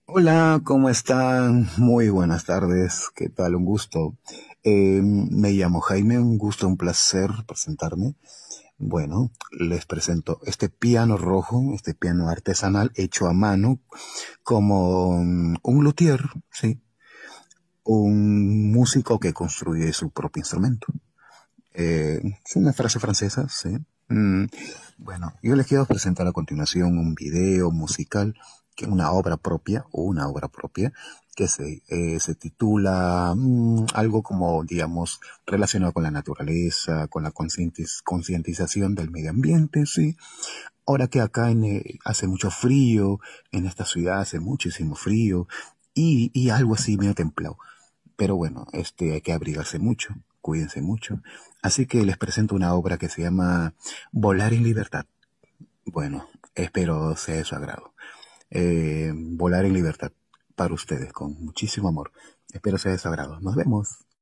Hola, ¿cómo están? Muy buenas tardes, ¿qué tal? Un gusto. Me llamo Jaime, un gusto, un placer presentarme. Bueno, les presento este piano rojo, este piano artesanal hecho a mano como un luthier, ¿sí? Un músico que construye su propio instrumento. Es una frase francesa, ¿sí? Mm, bueno, yo les quiero presentar a continuación un video musical, una obra propia, que se titula algo como, digamos, relacionado con la naturaleza, con la concientización del medio ambiente, ¿sí? Ahora que acá hace mucho frío, en esta ciudad hace muchísimo frío, y algo así medio templado. Pero bueno, hay que abrigarse mucho, cuídense mucho. Así que les presento una obra que se llama Volar en Libertad. Bueno, espero sea de su agrado. Volar en Libertad para ustedes con muchísimo amor. Espero sea de su agrado. Nos vemos.